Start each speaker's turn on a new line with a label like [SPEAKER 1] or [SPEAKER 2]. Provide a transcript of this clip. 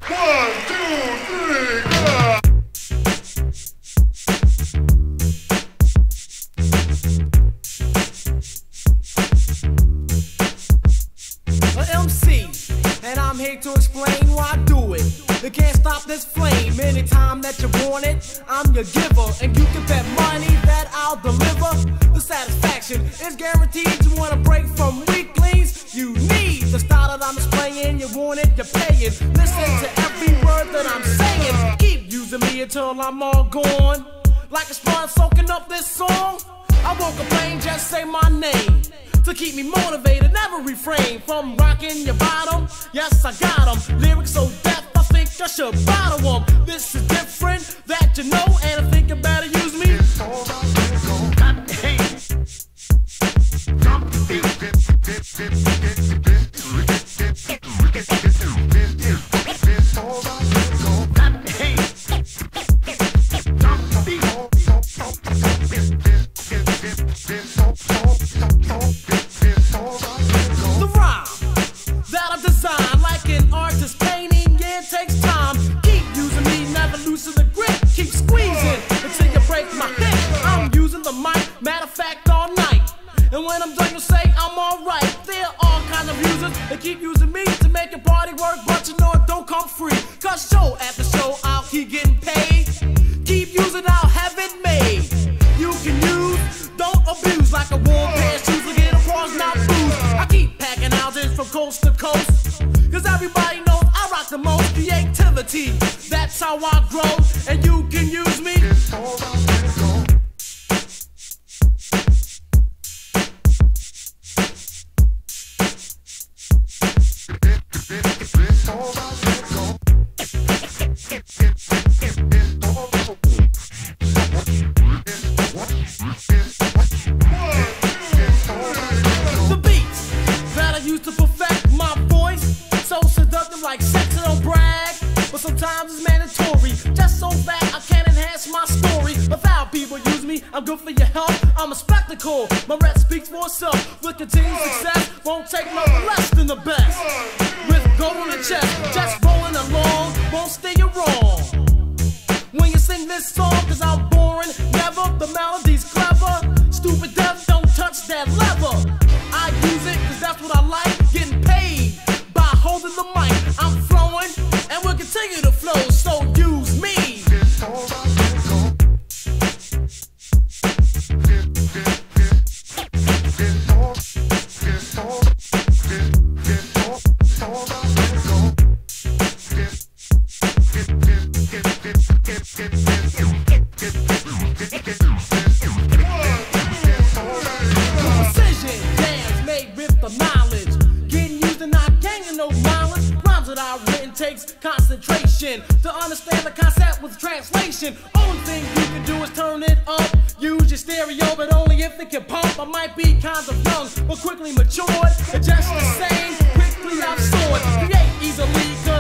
[SPEAKER 1] One, two, three, go!
[SPEAKER 2] MC, and I'm here to explain why I do it. You can't stop this flame anytime that you want it. I'm your giver, and you can bet money that I'll deliver. The satisfaction is guaranteed. You wanna break from weaklings? You need the style that I'm displaying. You want it, you're paying. Listen to every word that I'm saying. Keep using me until I'm all gone. Like a sponge soaking up this song. I won't complain, just say my name. To keep me motivated, never refrain from rocking your bottom. Yes, I got them. Lyrics so deaf, I think I should bottle them. This is different, that you know, and I think you better use me. And when I'm done, you'll say I'm alright. There are kind of users that keep using me to make your party work, but you know it don't come free. Cause show after show, I'll keep getting paid. Keep using, I'll have it made. You can use, don't abuse. Like a warm pair of shoes, look at the bars, not booze. I keep packing houses from coast to coast. Cause everybody knows I rock the most creativity. That's how I grow, and you can use me. Like sex, I don't brag, but sometimes it's mandatory. Just so that I can enhance my story. Without people use me, I'm good for your health. I'm a spectacle, my rep speaks for itself. With continued success, won't take nothing less than the best. With gold on the chest, just rolling along, won't steer you wrong. When you sing this song, cause I'm boring, never, the melody's clever. Stupid deaf, don't touch that lever. I use it cause that's what I like, getting paid by holding the mic. I'm flowing, and we'll continue to flow, so use me. Precision, jams made with the knowledge. Getting used and not gaining no mileage. Rhymes that I've written takes concentration to understand the concept with translation. Only thing you can do is turn it up. Use your stereo, but only if it can pump. I might be kind of young, but quickly matured. It's just the same, quickly I've soared. Create easily,